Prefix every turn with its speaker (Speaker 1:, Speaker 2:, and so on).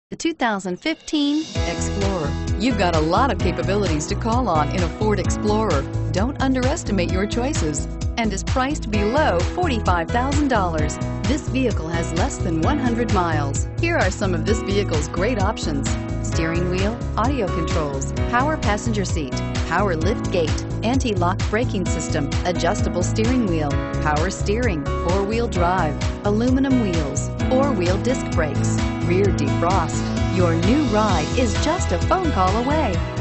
Speaker 1: The 2015 Explorer. You've got a lot of capabilities to call on in a Ford Explorer. Don't underestimate your choices, and is priced below $45,000. This vehicle has less than 100 miles. Here are some of this vehicle's great options: steering wheel audio controls, power passenger seat, power lift gate, anti-lock braking system, adjustable steering wheel, power steering, four-wheel drive, aluminum wheels, four-wheel disc brakes, rear defrost. Your new ride is just a phone call away.